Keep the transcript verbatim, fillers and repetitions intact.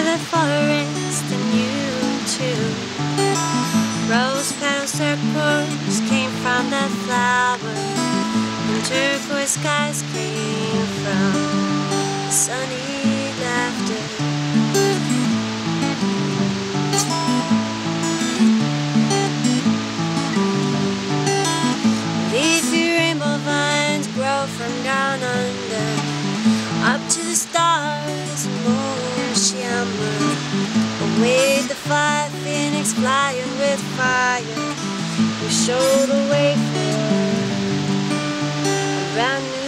the forest and you too. Rose petals turquoise came from the flower, and turquoise skies came from the sunny laughter. Leafy rainbow vines grow from down under, up to the stars and moon shimmer. Away the fire phoenix flying with fire, we showed the way for a brand new